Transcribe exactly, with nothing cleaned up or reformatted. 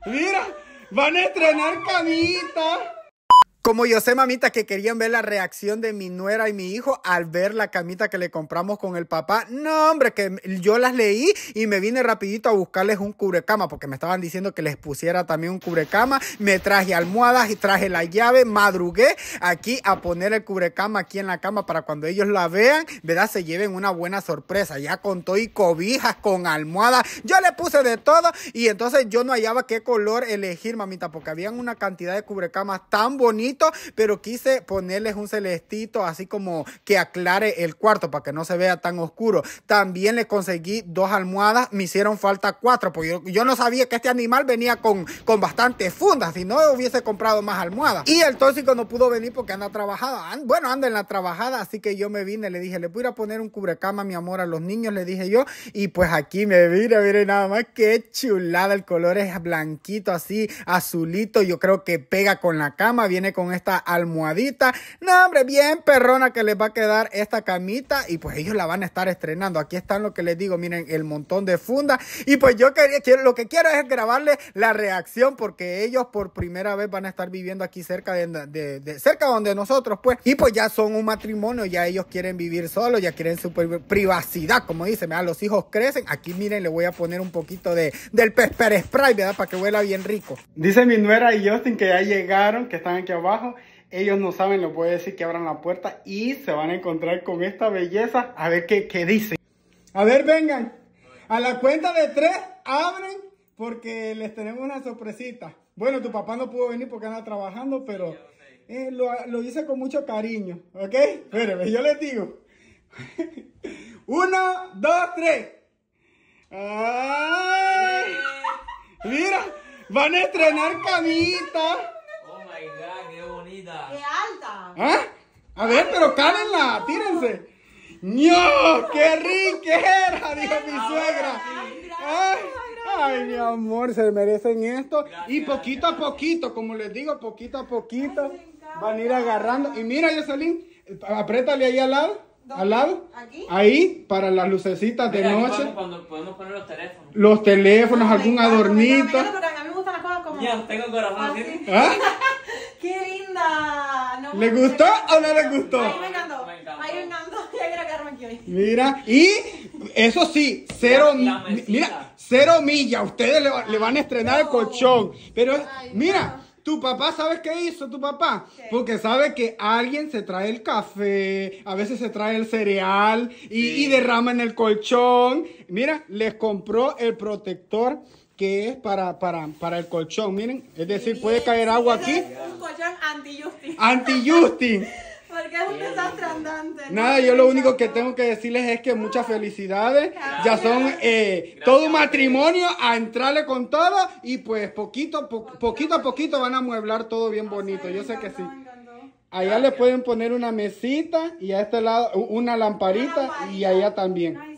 Mira, van a estrenar camita. Como yo sé, mamita, que querían ver la reacción de mi nuera y mi hijo al ver la camita que le compramos con el papá. No, hombre, que yo las leí y me vine rapidito a buscarles un cubrecama porque me estaban diciendo que les pusiera también un cubrecama. Me traje almohadas y traje la llave. Madrugué aquí a poner el cubrecama aquí en la cama para cuando ellos la vean, ¿verdad? Se lleven una buena sorpresa. Ya con todo y cobijas, con almohadas. Yo le puse de todo y entonces yo no hallaba qué color elegir, mamita, porque habían una cantidad de cubrecamas tan bonitos, pero quise ponerles un celestito así como que aclare el cuarto para que no se vea tan oscuro. También le conseguí dos almohadas, me hicieron falta cuatro, porque yo, yo no sabía que este animal venía con, con bastantes fundas, si no hubiese comprado más almohadas. Y el tóxico no pudo venir porque anda trabajada, And, bueno, anda en la trabajada, así que yo me vine, le dije, le voy a ir a poner un cubrecama, mi amor, a los niños, le dije yo, y pues aquí me vine, miren nada más, qué chulada, el color es blanquito, así, azulito, yo creo que pega con la cama, viene con esta almohadita. No, hombre, bien perrona que les va a quedar esta camita y pues ellos la van a estar estrenando. Aquí están lo que les digo, miren, el montón de fundas y pues yo quería, quiero, lo que quiero es grabarles la reacción porque ellos por primera vez van a estar viviendo aquí cerca de, de, de cerca donde nosotros pues y pues ya son un matrimonio, ya ellos quieren vivir solos, ya quieren su privacidad, como dicen, ¿verdad? Los hijos crecen. Aquí miren, le voy a poner un poquito de del pepper spray, ¿verdad? Para que huela bien rico. Dice mi nuera y Justin que ya llegaron, que están aquí abajo. Ellos no saben, les voy a decir que abran la puerta y se van a encontrar con esta belleza. A ver qué, qué dicen. A ver, vengan. A la cuenta de tres, abren porque les tenemos una sorpresita. Bueno, tu papá no pudo venir porque anda trabajando, pero eh, lo, lo hice con mucho cariño. ¿Ok? Espérenme, yo les digo. Uno, dos, tres. ¡Ay! Mira, van a estrenar camita. ¡Qué bonita! ¡Qué alta! ¿Ah? A ver, pero cálenla, tírense. ¡No! ¡Qué riquera! Dijo mi suegra. Ay, ay, mi amor, se merecen esto. Y poquito a poquito, como les digo, poquito a poquito van a ir agarrando. Y mira, Jocelyn, apriétale ahí al lado. ¿Al lado? ¿Aquí? Ahí, para las lucecitas de Mira, aquí noche. podemos, cuando podemos poner los teléfonos. Los teléfonos, algún adornito. A mí me gustan las cosas como... Ya, tengo corazón así. así. ¿Ah? ¡Qué linda! No, ¿Le gustó o no le gustó? Ay, me encantó. Me encantó. Ay, me encantó. Ya quiero quedarme aquí hoy. Mira, y eso sí, cero, La- la mesita. mira, cero millas. Ustedes le, le van a estrenar el colchón. Pero Ay, mira, no. tu papá, ¿sabes qué hizo tu papá? ¿Qué? Porque sabe que alguien se trae el café, a veces se trae el cereal y, Sí. y derrama en el colchón. Mira, les compró el protector que es para, para, para el colchón. Miren, es decir, puede caer agua aquí. Es un colchón anti-Justin. Anti-Justin. Porque es un desastre andante. ¿no? Nada, yo lo único que tengo que decirles es que muchas felicidades. Ya son eh, todo un matrimonio a entrarle con todo y pues poquito, po- poquito a poquito van a amueblar todo bien bonito. Yo sé que sí. Me encantó. Allá le pueden poner una mesita y a este lado una lamparita y allá también.